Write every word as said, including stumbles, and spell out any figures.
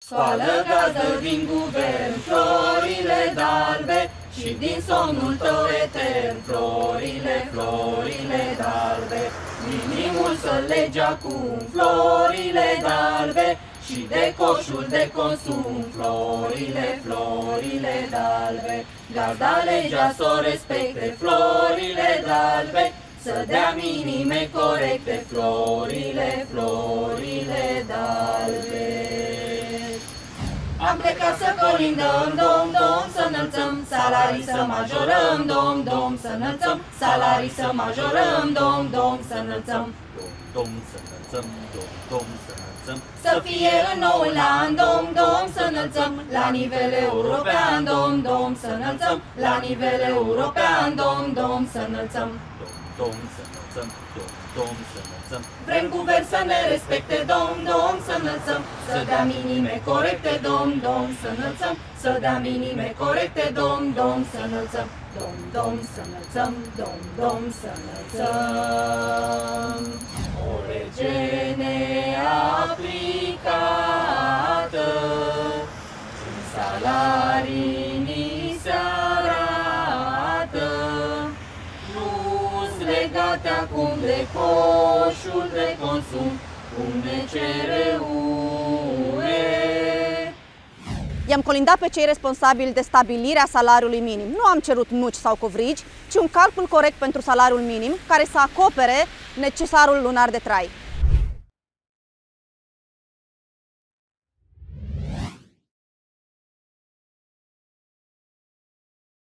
Scoală gazdă din guvern florile d'albe și din somnul tău etern florile, florile d'albe. Minimul să legi acum florile d'albe și de coșul de consum florile, florile d'albe. Gazda legea s-o respecte florile d'albe, să dea minime corecte florile, florile d'albe. Am plecat să colindăm, dom, dom, să înălțăm salarii, să majorăm, dom, dom, să înălțăm salarii, să majorăm, dom, dom, să înălțăm, dom, dom, să înălțăm, dom, dom, să înălțăm. Să fie în noul an, dom, dom, să înălțăm la nivel european, dom, dom, să înălțăm la nivel european, dom, dom, să înălțăm, dom, dom, să înălțăm, dom, dom, să înălțăm. Vrem guvern să ne respecte, dom, dom, să înălțăm, să dea minime corecte, dom, dom, să înălțăm, să dea minime corecte, dom, dom, să înălțăm, dom, dom, să înălțăm, dom, dom, să înălțăm. O lege neaplicată, în salarii ni se arată, nu-s legate acum de coșul de consum, cum ne cere U E. I-am colindat pe cei responsabili de stabilirea salariului minim. Nu am cerut nuci sau covrigi, ci un calcul corect pentru salariul minim, care să acopere necesarul lunar de trai.